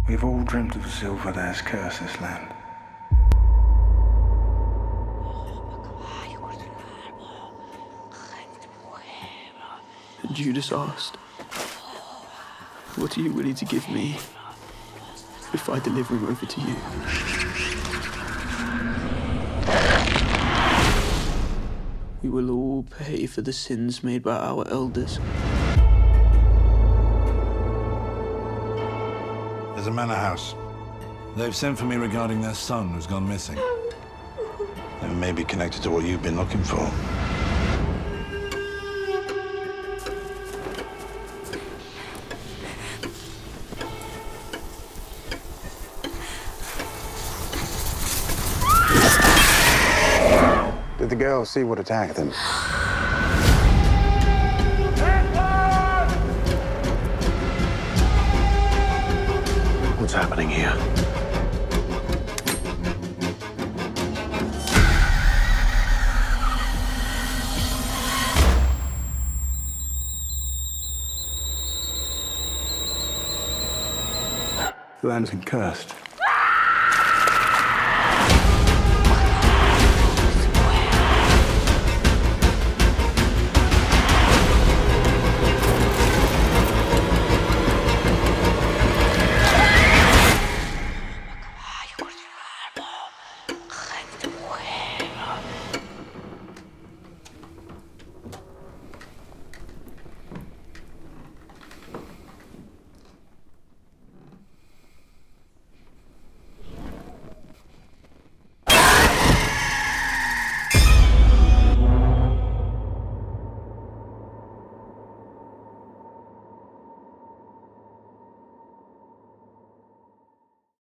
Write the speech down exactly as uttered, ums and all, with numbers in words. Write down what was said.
We've all dreamt of the silver that has cursed this land. And Judas asked, "What are you willing to give me if I deliver him over to you?" We will all pay for the sins made by our elders. There's a manor house. They've sent for me regarding their son who's gone missing. It may be connected to what you've been looking for. Did the girls see what attacked them? What's happening here? The land's been cursed.